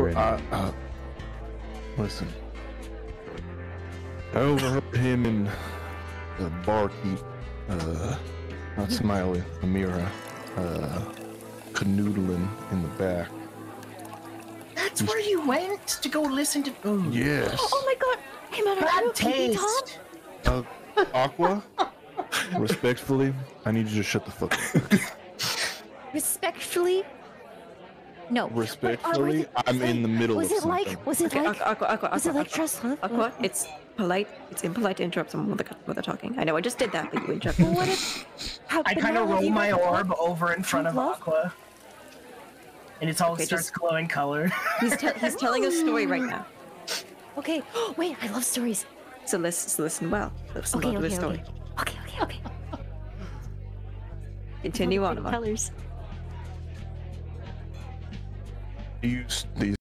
Listen. I overheard him and the barkeep, not Smiley, Amira, canoodling in the back. That's where you went to go listen to food. Yes. Oh my god! Hey man, are you Bad okay, taste. Tom? Aqua, respectfully, I need you to shut the fuck up. Respectfully? No. Respectfully, I'm in the middle of something. Was it like Aqua, trust love? Aqua, it's polite. It's impolite to interrupt someone when they're talking. I know I just did that, but you interrupted. What if... I kind of roll my orb over in front of Aqua. And it all starts glowing color. He's telling a story right now. Okay. Wait, I love stories. So listen well. Listen well to his story. Okay. Continue on, Amar. Colors. These